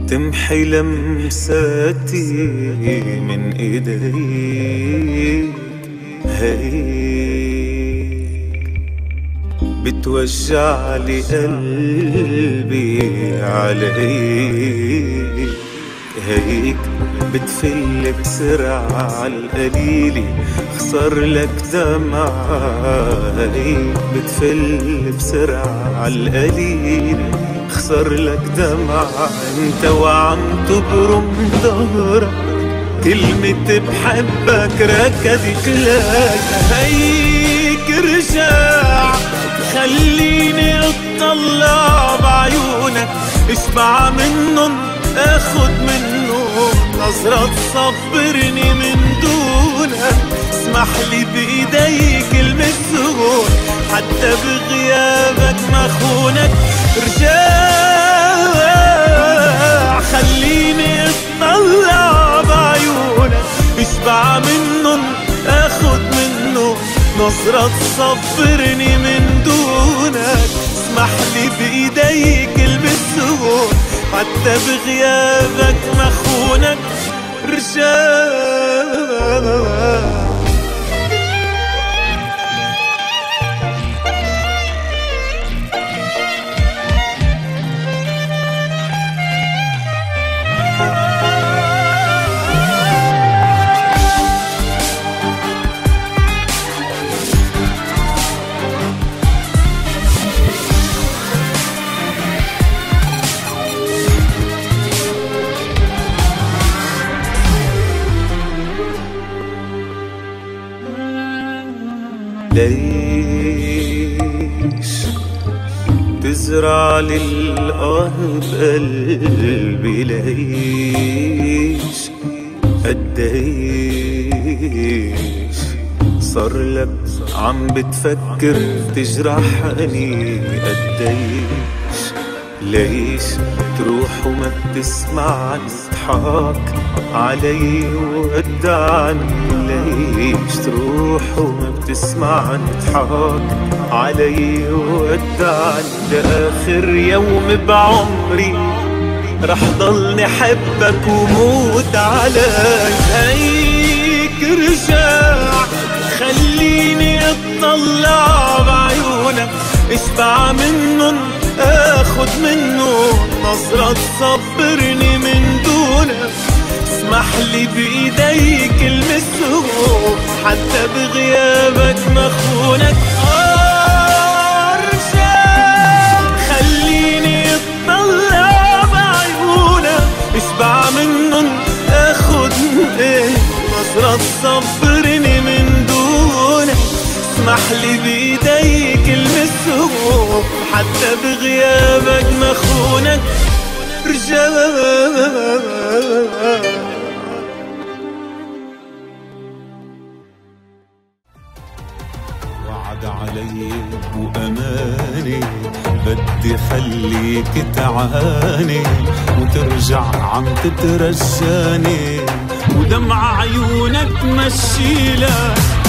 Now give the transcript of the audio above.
تمحي لمساتي من ايديك، هيك بتوجع لي قلبي عليك، هيك بتفل بسرعة عالقليلة خسر لك دمعة، هيك بتفل بسرعة عالقليلة خسر لك دمعة. انت وعم تبرم ظهرك كلمة بحبك ركضت لك، هيك رجع خليني اطلع بعيونك اشبع منهم اخد منهم نظرة تصبرني من دونك، اسمح لي بايديك المسهول حتى بغيابك ما خونك. رجع خليني اطلع بعيونك اشبع منهم اخد منهم نظرة تصبرني من دونك، اسمح لي بايديك المسهول حتى بغيابك ما خونك. رجع ليش تزرع للآه بقلبي؟ ليش قديش صار لك عم بتفكر تجرحني؟ قديش ليش تروح وما بتسمعني تضحك علي وودعني؟ ليش تروح وما بتسمعني تضحك علي وودعني؟ لآخر يوم بعمري رح ضلني حبك وموت عليك، هيك رجع خليني اطلع بعيونك اشبع منهم اخد منهم نظرة تصبرني من دونك، اسمح لي بايديك المسهول حتى بغيابك ما خونك. رجع خليني اطلع بعيونك اشبع منهم اخد نظرة تصبرني من دونك، اسمح لي بايديك المسهول حتى بغيابك ما خونك. رجع وعد علي وأماني بدي خليك تعاني وترجع عم تترجاني ودمع عيونك مشيلك